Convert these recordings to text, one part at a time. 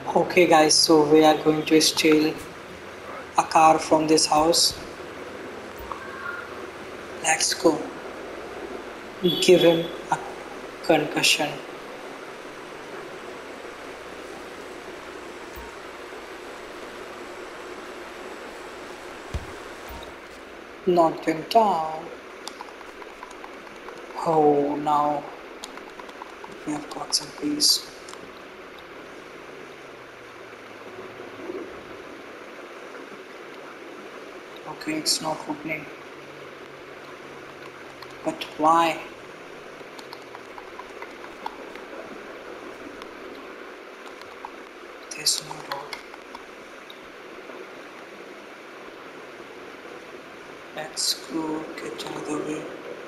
Okay guys, so we are going to steal a car from this house. Let's go. Give him a concussion. Knock him down. Oh, now we have got some peace. Okay, it's not opening. But why? There's no door. Let's go get another way.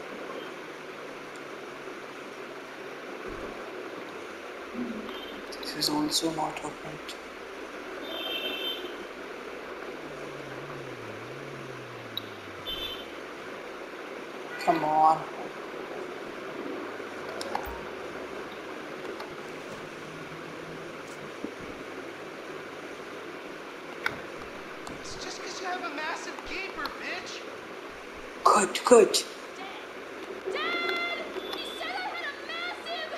This is also not opened. Come on. It's just because you have a massive gaper, bitch. Good, good. Dad! He said I had a massive...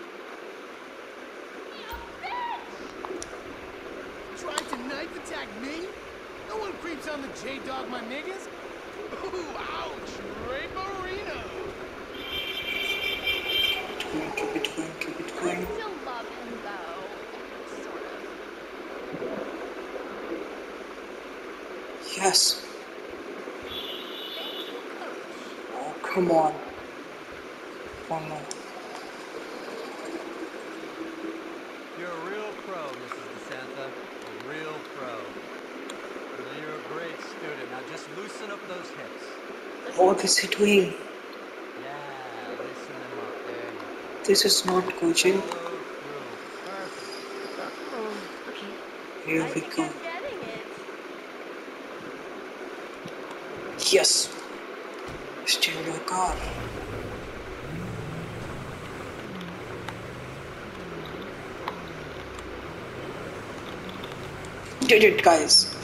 bitch! Trying to knife attack me? No one creeps on the J-Dog, my niggas. Ooh, ouch. Raybarino. Keep it going, keep it going. I still love him, though. Sort of. Yes. Thank you, Coach. Oh, come on. Oh no. You're a real pro, Mrs. DeSanta. A real pro. You're a great student. Now just loosen up those hips. What is he doing? Yeah, loosen them up. There you go. This is not coaching. Follow through. Perfect. Oh, okay. Here I we think go. I'm getting it. Yes. Steal your car. Did it, guys.